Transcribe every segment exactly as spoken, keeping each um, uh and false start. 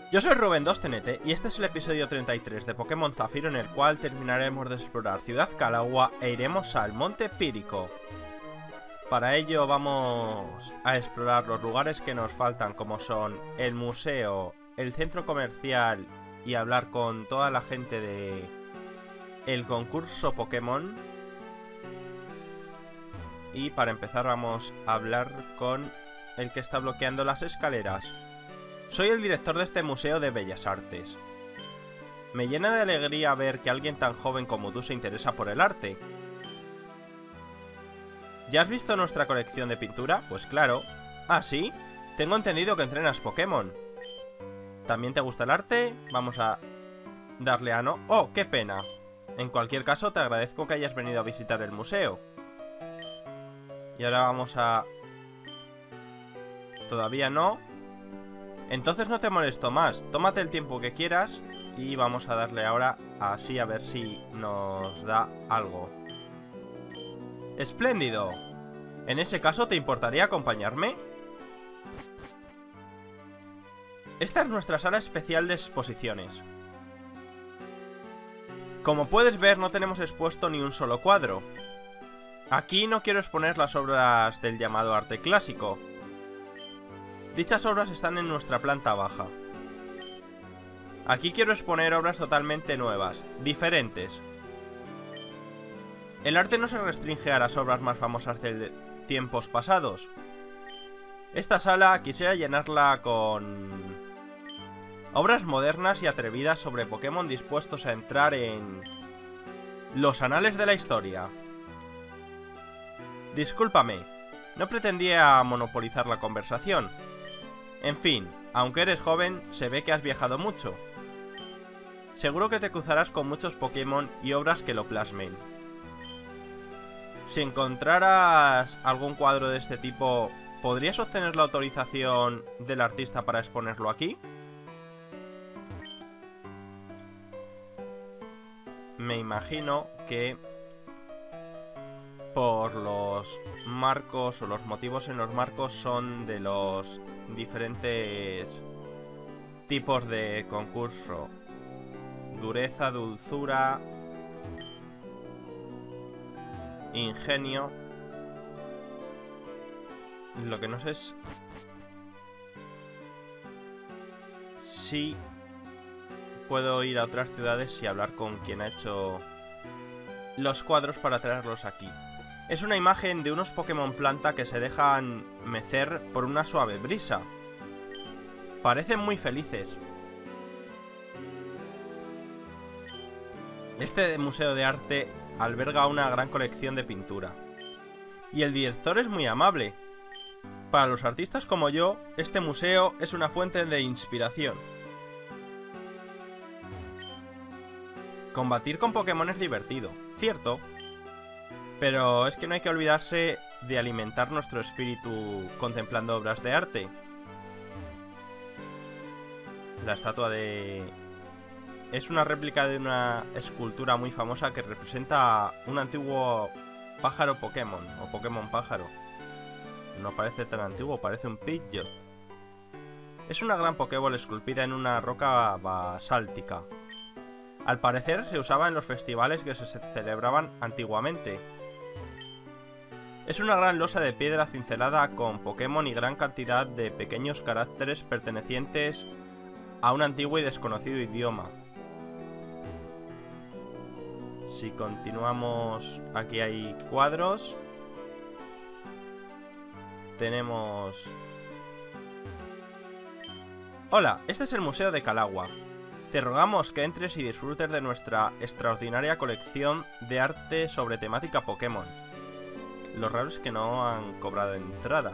Yo soy Rubén dos T N T y este es el episodio treinta y tres de Pokémon Zafiro, en el cual terminaremos de explorar Ciudad Calagua e iremos al Monte Pírico. Para ello vamos a explorar los lugares que nos faltan, como son el museo, el centro comercial y hablar con toda la gente de el concurso Pokémon. Y para empezar vamos a hablar con el que está bloqueando las escaleras. Soy el director de este museo de Bellas Artes. Me llena de alegría ver que alguien tan joven como tú se interesa por el arte. ¿Ya has visto nuestra colección de pintura? Pues claro. ¿Ah, sí? Tengo entendido que entrenas Pokémon. ¿También te gusta el arte? Vamos a darle a no. ¡Oh, qué pena! En cualquier caso, te agradezco que hayas venido a visitar el museo. Y ahora vamos a... Todavía no. Entonces no te molesto más. Tómate el tiempo que quieras y vamos a darle ahora así a ver si nos da algo. ¡Espléndido! En ese caso, ¿te importaría acompañarme? Esta es nuestra sala especial de exposiciones. Como puedes ver, no tenemos expuesto ni un solo cuadro. Aquí no quiero exponer las obras del llamado arte clásico. Dichas obras están en nuestra planta baja. Aquí quiero exponer obras totalmente nuevas, diferentes. El arte no se restringe a las obras más famosas de tiempos pasados. Esta sala quisiera llenarla con obras modernas y atrevidas sobre Pokémon dispuestos a entrar en los anales de la historia. Discúlpame, no pretendía monopolizar la conversación. En fin, aunque eres joven, se ve que has viajado mucho. Seguro que te cruzarás con muchos Pokémon y obras que lo plasmen. Si encontraras algún cuadro de este tipo, ¿podrías obtener la autorización del artista para exponerlo aquí? Me imagino que por los marcos o los motivos en los marcos son de los diferentes tipos de concurso. Dureza, dulzura, ingenio. Lo que no sé es si puedo ir a otras ciudades y hablar con quien ha hecho los cuadros para traerlos aquí. Es una imagen de unos Pokémon planta que se dejan mecer por una suave brisa. Parecen muy felices. Este museo de arte alberga una gran colección de pintura. Y el director es muy amable. Para los artistas como yo, este museo es una fuente de inspiración. Combatir con Pokémon es divertido, cierto. Pero es que no hay que olvidarse de alimentar nuestro espíritu contemplando obras de arte. La estatua de... es una réplica de una escultura muy famosa que representa un antiguo pájaro Pokémon, o Pokémon pájaro. No parece tan antiguo, parece un Pidgeot. Es una gran Pokéball esculpida en una roca basáltica. Al parecer se usaba en los festivales que se celebraban antiguamente. Es una gran losa de piedra cincelada con Pokémon y gran cantidad de pequeños caracteres pertenecientes a un antiguo y desconocido idioma. Si continuamos, aquí hay cuadros. Tenemos... Hola, este es el Museo de Calagua. Te rogamos que entres y disfrutes de nuestra extraordinaria colección de arte sobre temática Pokémon. Lo raro es que no han cobrado entrada.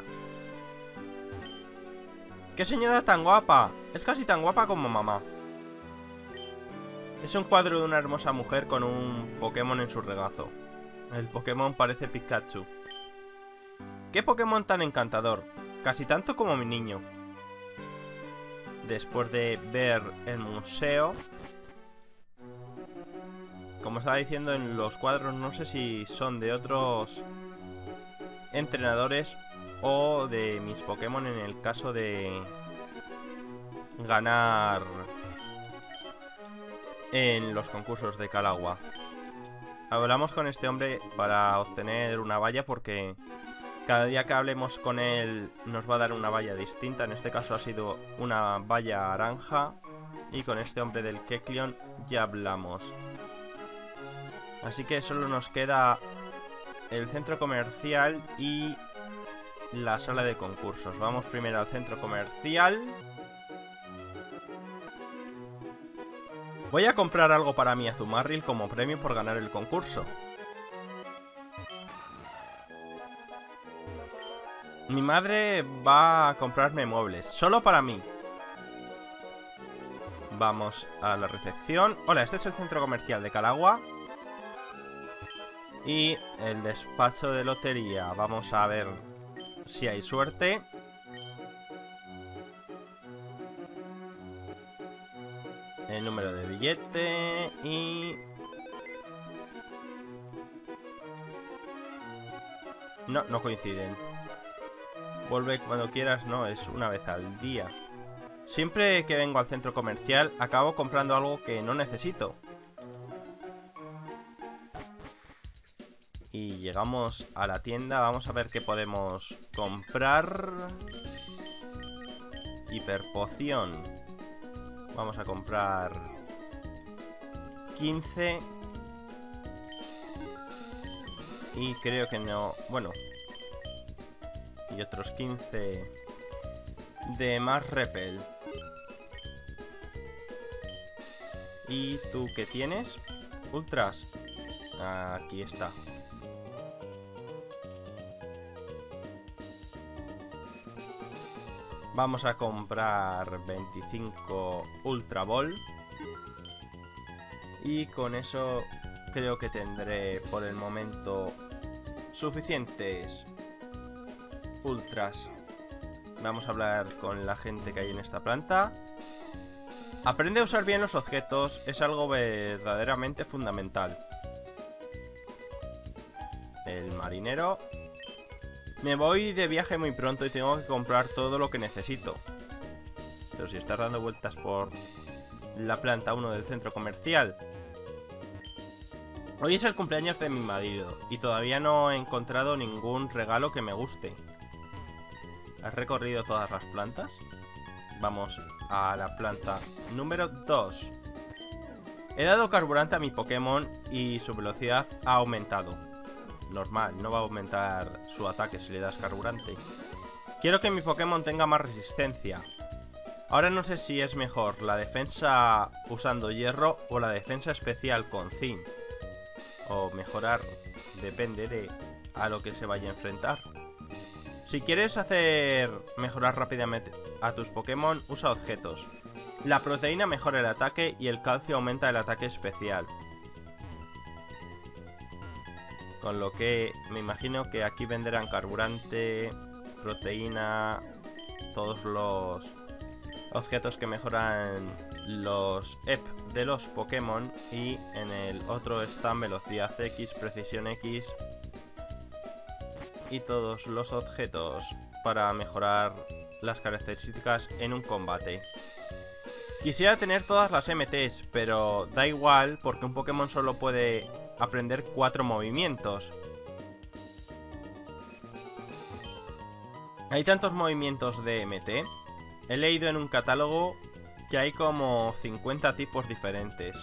¡Qué señora tan guapa! Es casi tan guapa como mamá. Es un cuadro de una hermosa mujer con un Pokémon en su regazo. El Pokémon parece Pikachu. ¡Qué Pokémon tan encantador! Casi tanto como mi niño. Después de ver el museo, como estaba diciendo, en los cuadros no sé si son de otros entrenadores o de mis Pokémon en el caso de ganar en los concursos de Calagua. Hablamos con este hombre para obtener una valla porque cada día que hablemos con él nos va a dar una valla distinta. En este caso ha sido una valla naranja. Y con este hombre del Kecleon ya hablamos. Así que solo nos queda el centro comercial y la sala de concursos. Vamos primero al centro comercial. Voy a comprar algo para mi Azumarill como premio por ganar el concurso. Mi madre va a comprarme muebles, solo para mí. Vamos a la recepción. Hola, este es el centro comercial de Calagua. Y el despacho de lotería. Vamos a ver si hay suerte. El número de billete y... No, no coinciden. Vuelve cuando quieras, no, es una vez al día. Siempre que vengo al centro comercial acabo comprando algo que no necesito. Y llegamos a la tienda, vamos a ver qué podemos comprar. Hiperpoción. Vamos a comprar quince. Y creo que no... Bueno. Y otros quince de más repel. ¿Y tú qué tienes? Ultras. Aquí está. Vamos a comprar veinticinco Ultra Ball. Y con eso creo que tendré por el momento suficientes Ultras. Vamos a hablar con la gente que hay en esta planta. Aprende a usar bien los objetos, es algo verdaderamente fundamental. El marinero. Me voy de viaje muy pronto y tengo que comprar todo lo que necesito. Pero si estás dando vueltas por la planta uno del centro comercial. Hoy es el cumpleaños de mi marido y todavía no he encontrado ningún regalo que me guste. ¿Has recorrido todas las plantas? Vamos a la planta número dos. He dado carburante a mi Pokémon y su velocidad ha aumentado. Normal, no va a aumentar su ataque si le das carburante. Quiero que mi Pokémon tenga más resistencia. Ahora no sé si es mejor la defensa usando hierro o la defensa especial con zinc. O mejorar, depende de a lo que se vaya a enfrentar. Si quieres hacer mejorar rápidamente a tus Pokémon, usa objetos. La proteína mejora el ataque y el calcio aumenta el ataque especial. Con lo que me imagino que aquí venderán carburante, proteína, todos los objetos que mejoran los E P de los Pokémon. Y en el otro están velocidad X, precisión X y todos los objetos para mejorar las características en un combate. Quisiera tener todas las M Ts, pero da igual porque un Pokémon solo puede aprender cuatro movimientos. Hay tantos movimientos de M T. He leído en un catálogo que hay como cincuenta tipos diferentes.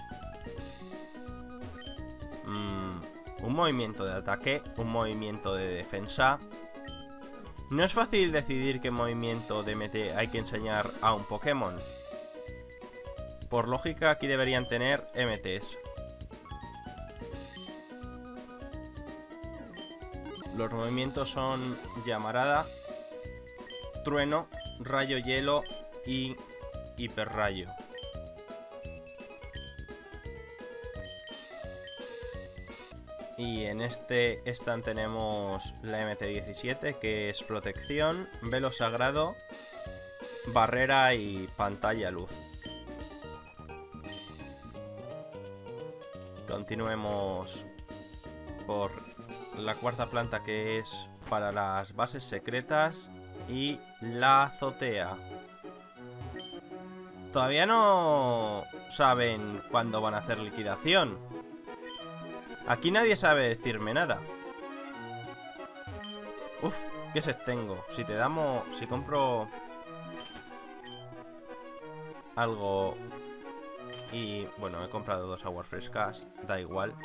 Mm, un movimiento de ataque, un movimiento de defensa. No es fácil decidir qué movimiento de M T hay que enseñar a un Pokémon. Por lógica aquí deberían tener M Ts. Los movimientos son llamarada, trueno, rayo hielo y hiperrayo. Y en este stand tenemos la M T diecisiete, que es protección, velo sagrado, barrera y pantalla luz. Continuemos por la cuarta planta, que es para las bases secretas y la azotea. Todavía no saben cuándo van a hacer liquidación. Aquí nadie sabe decirme nada. Uf, qué sed tengo. Si te damos... Si compro... algo... Y... bueno, he comprado dos aguas frescas. Da igual.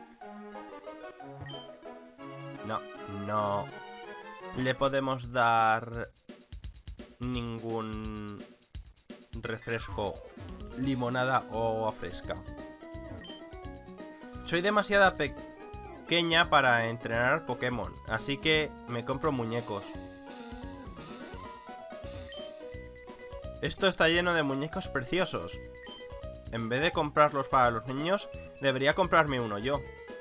No, no... le podemos dar... ningún... refresco, limonada o agua fresca. Soy demasiado pequeña para entrenar Pokémon, así que me compro muñecos. Esto está lleno de muñecos preciosos. En vez de comprarlos para los niños, debería comprarme uno yo.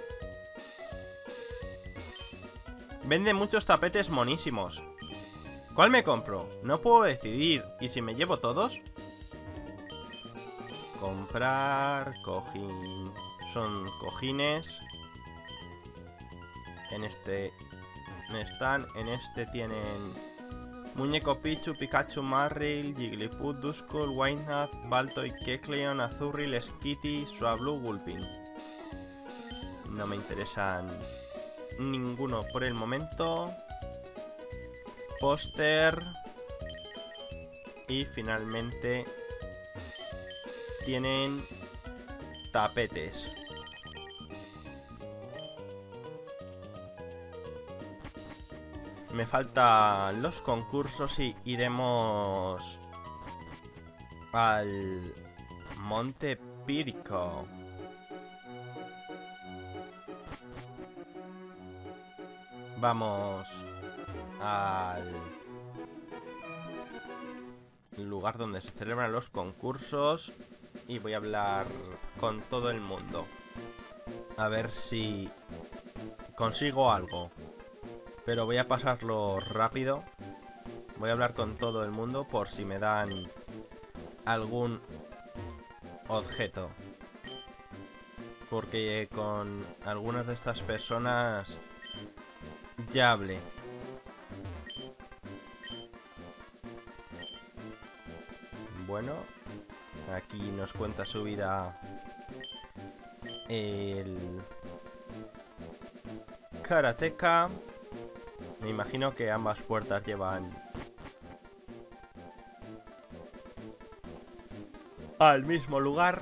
Vende muchos tapetes monísimos. ¿Cuál me compro? No puedo decidir. ¿Y si me llevo todos? Comprar cojín. Son cojines. En este están. En este tienen muñeco Pichu, Pikachu, Marill, Jigglypuff, Duskull, Wynaut, Baltoy, Kecleon, Azuril, Skitty, Swablu, Gulpin. No me interesan ninguno por el momento. Póster. Y finalmente tienen tapetes. Me faltan los concursos y iremos al Monte Pírico. Vamos al lugar donde se celebran los concursos y voy a hablar con todo el mundo. A ver si consigo algo. Pero voy a pasarlo rápido. Voy a hablar con todo el mundo por si me dan algún objeto. Porque con algunas de estas personas ya hablé. Bueno, aquí nos cuenta su vida el karateka. Me imagino que ambas puertas llevan al mismo lugar.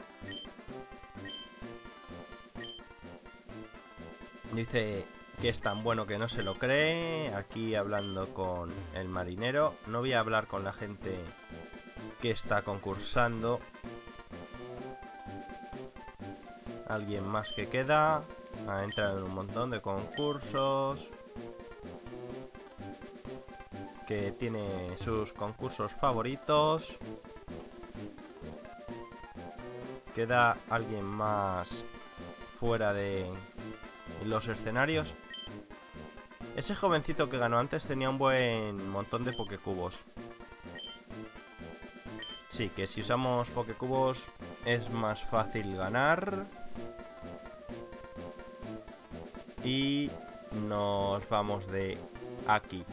Dice que es tan bueno que no se lo cree. Aquí hablando con el marinero. No voy a hablar con la gente que está concursando. Alguien más que queda. Ha entrado en un montón de concursos. Que tiene sus concursos favoritos. Queda alguien más fuera de los escenarios. Ese jovencito que ganó antes tenía un buen montón de pokecubos. Sí, que si usamos pokecubos es más fácil ganar. Y nos vamos de aquí.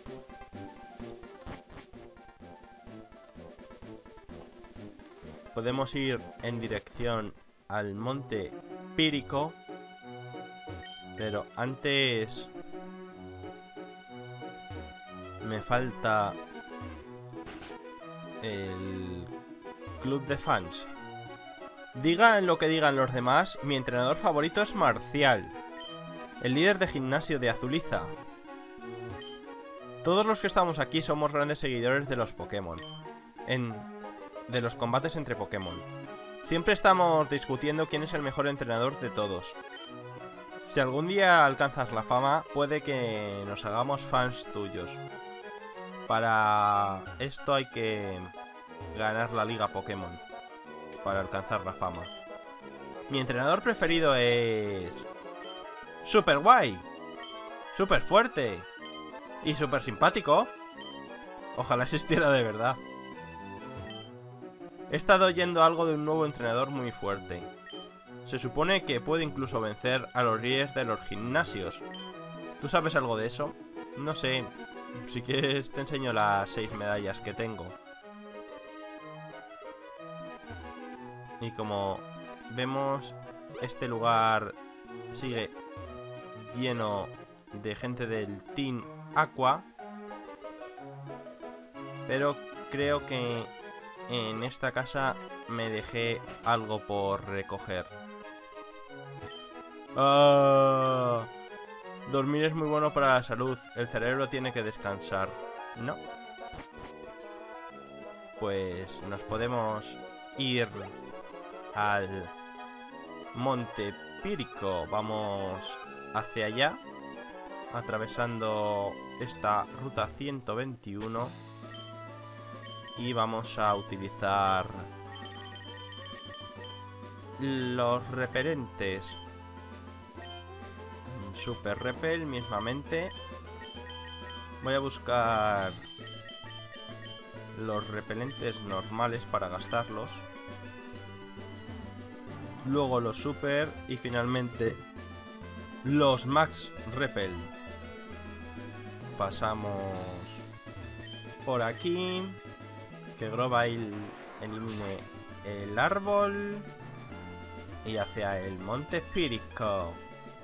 Podemos ir en dirección al Monte Pírico. Pero antes me falta el club de fans. Digan lo que digan los demás, mi entrenador favorito es Marcial, el líder de gimnasio de Azuliza. Todos los que estamos aquí somos grandes seguidores de los Pokémon. En... de los combates entre Pokémon. Siempre estamos discutiendo quién es el mejor entrenador de todos. Si algún día alcanzas la fama, puede que nos hagamos fans tuyos. Para esto hay que ganar la Liga Pokémon para alcanzar la fama. Mi entrenador preferido es... ¡Super guay! ¡Super fuerte! Y súper simpático. Ojalá existiera de verdad. He estado oyendo algo de un nuevo entrenador muy fuerte. Se supone que puede incluso vencer a los líderes de los gimnasios. ¿Tú sabes algo de eso? No sé. Si quieres te enseño las seis medallas que tengo. Y como vemos, este lugar sigue lleno de gente del Team Aqua. Pero creo que en esta casa me dejé algo por recoger. ¡Ah! Dormir es muy bueno para la salud. El cerebro tiene que descansar, ¿no? Pues nos podemos ir al Monte Pírico. Vamos hacia allá, atravesando esta ruta ciento veintiuno. Y vamos a utilizar los repelentes. Super Repel mismamente. Voy a buscar los repelentes normales para gastarlos. Luego los Super y finalmente los Max Repel. Pasamos por aquí. Que Grovyle elimine el árbol. Y hacia el Monte Pírico.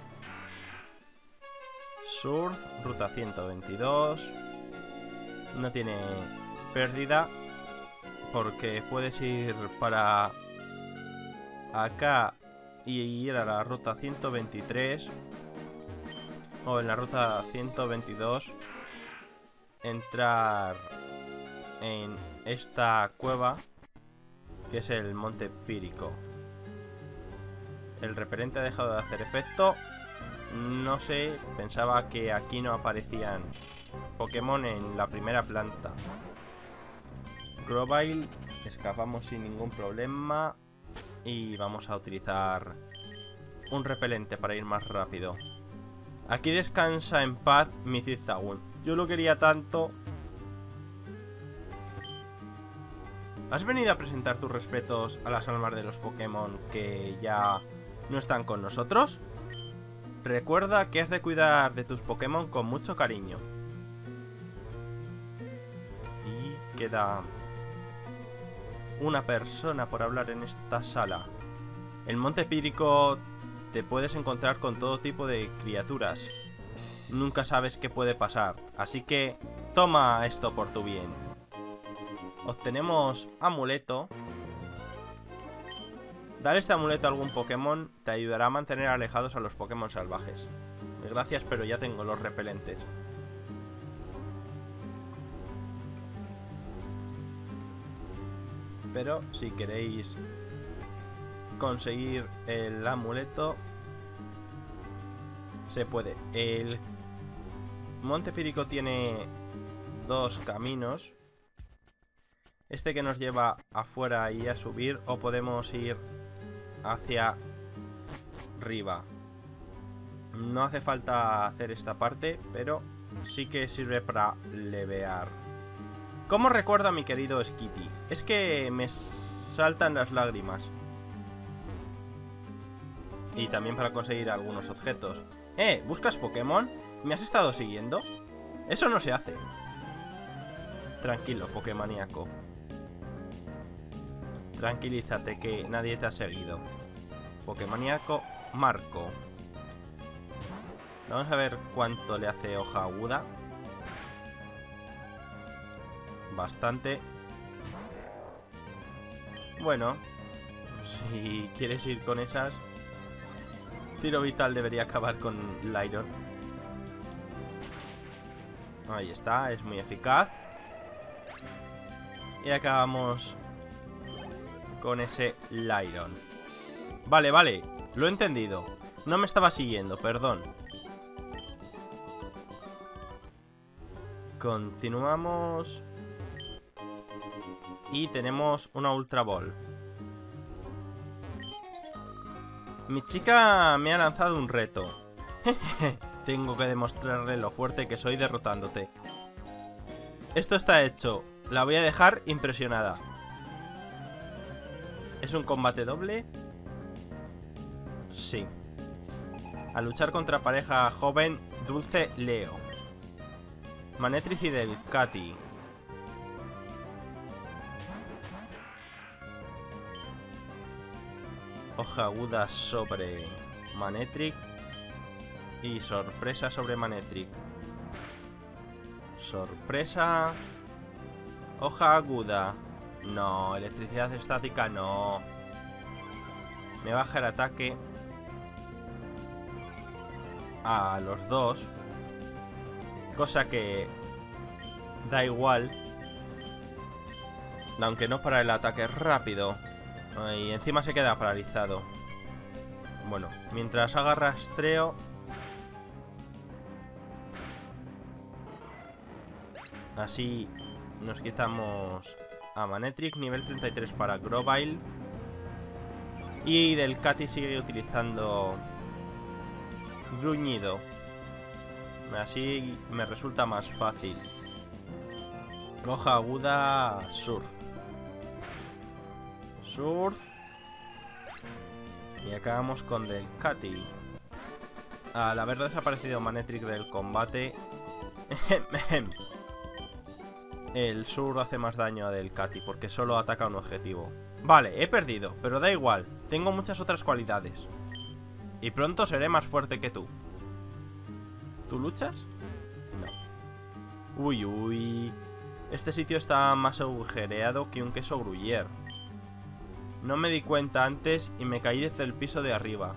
Surf, ruta ciento veintidós. No tiene pérdida, porque puedes ir para acá y ir a la ruta ciento veintitrés. O en la ruta ciento veintidós entrar en esta cueva, que es el Monte Pírico. El repelente ha dejado de hacer efecto. No sé, pensaba que aquí no aparecían Pokémon en la primera planta. Grovyle, escapamos sin ningún problema. Y vamos a utilizar un repelente para ir más rápido. Aquí descansa en paz mi Zigzagoon. Yo lo quería tanto. ¿Has venido a presentar tus respetos a las almas de los Pokémon que ya no están con nosotros? Recuerda que has de cuidar de tus Pokémon con mucho cariño. Y queda una persona por hablar en esta sala. El Monte Pírico te puedes encontrar con todo tipo de criaturas. Nunca sabes qué puede pasar, así que toma esto por tu bien. Obtenemos amuleto. Dar este amuleto a algún Pokémon te ayudará a mantener alejados a los Pokémon salvajes. Gracias, pero ya tengo los repelentes. Pero si queréis conseguir el amuleto, se puede. El Monte Pírico tiene dos caminos. Este que nos lleva afuera y a subir, o podemos ir hacia arriba. No hace falta hacer esta parte, pero sí que sirve para levear. ¿Cómo recuerdo a mi querido Skitty? Es que me saltan las lágrimas. Y también para conseguir algunos objetos. ¡Eh! ¿Buscas Pokémon? ¿Me has estado siguiendo? Eso no se hace. Tranquilo, Pokémoníaco. Tranquilízate, que nadie te ha seguido. Pokémoníaco Marco. Vamos a ver cuánto le hace hoja aguda. Bastante. Bueno, si quieres ir con esas, Tiro Vital debería acabar con Lairon. Ahí está, es muy eficaz. Y acabamos con ese Lairon. Vale, vale, lo he entendido. No me estaba siguiendo, perdón. Continuamos. Y tenemos una Ultra Ball. Mi chica me ha lanzado un reto. Tengo que demostrarle lo fuerte que soy derrotándote. Esto está hecho. La voy a dejar impresionada. ¿Es un combate doble? Sí. A luchar contra pareja joven Dulce Leo. Manectric y Delcatty. Hoja aguda sobre Manectric. Y sorpresa sobre Manectric. Sorpresa. Hoja aguda. No, electricidad estática no. Me baja el ataque a los dos. Cosa que da igual. Aunque no para el ataque rápido. Y encima se queda paralizado. Bueno, mientras haga rastreo. Así nos quitamos a Manectric, nivel treinta y tres para Grovyle. Y Delcatty sigue utilizando Gruñido. Así me resulta más fácil. Hoja aguda, Surf. Surf. Y acabamos con Delcatty. Al haber desaparecido Manectric del combate, el Surf hace más daño a Delcatty porque solo ataca un objetivo. Vale, he perdido, pero da igual. Tengo muchas otras cualidades. Y pronto seré más fuerte que tú. ¿Tú luchas? No. Uy, uy. Este sitio está más agujereado que un queso gruyère. No me di cuenta antes y me caí desde el piso de arriba.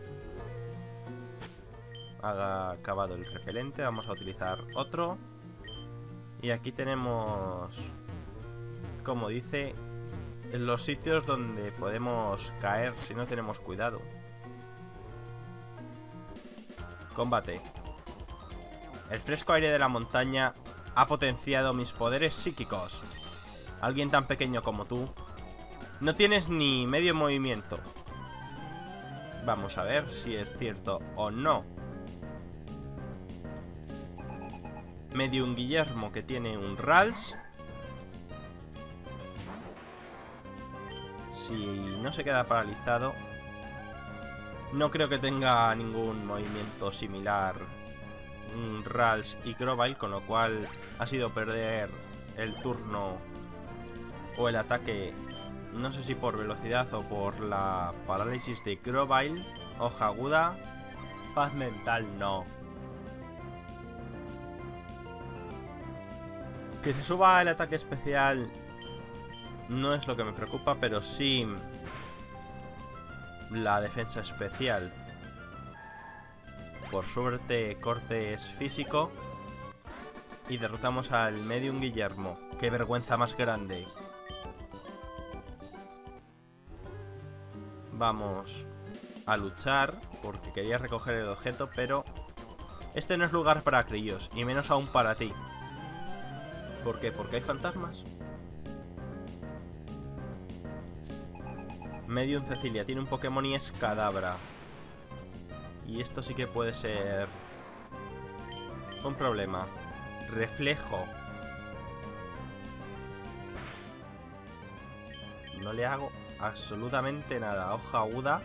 Ha acabado el repelente, vamos a utilizar otro. Y aquí tenemos, como dice, en los sitios donde podemos caer si no tenemos cuidado. Combate. El fresco aire de la montaña ha potenciado mis poderes psíquicos. Alguien tan pequeño como tú no tienes ni medio movimiento. Vamos a ver si es cierto o no. Medium Guillermo, que tiene un Rals. Si no se queda paralizado, no creo que tenga ningún movimiento similar un Rals y Grovyle, con lo cual ha sido perder el turno o el ataque, no sé si por velocidad o por la parálisis de Grovyle. Hoja aguda. Paz mental no. Que se suba el ataque especial no es lo que me preocupa, pero sí la defensa especial. Por suerte, corte es físico. Y derrotamos al Medium Guillermo. ¡Qué vergüenza más grande! Vamos a luchar, porque quería recoger el objeto, pero este no es lugar para críos, y menos aún para ti. ¿Por qué? ¿Porque hay fantasmas? Medium Cecilia tiene un Pokémon y es Kadabra. Y esto sí que puede ser un problema. Reflejo. No le hago absolutamente nada. Hoja aguda.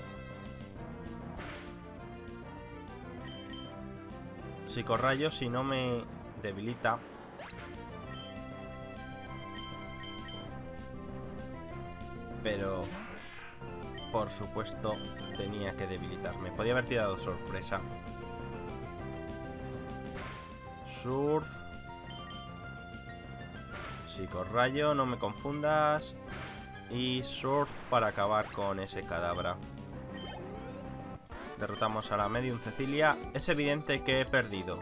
Psicorrayo si no me debilita. Pero por supuesto tenía que debilitarme. Podía haber tirado sorpresa. Surf. Psicorrayo, no me confundas. Y Surf para acabar con ese Kadabra. Derrotamos a la Medium Cecilia. Es evidente que he perdido.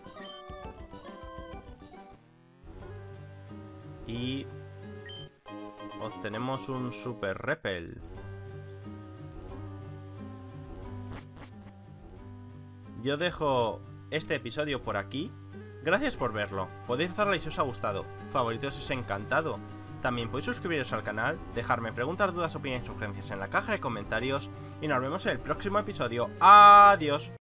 Y obtenemos un Super Repel. Yo dejo este episodio por aquí. Gracias por verlo. Podéis darle si os ha gustado. Favoritos si os ha encantado. También podéis suscribiros al canal, dejarme preguntas, dudas, opiniones y sugerencias en la caja de comentarios. Y nos vemos en el próximo episodio. ¡Adiós!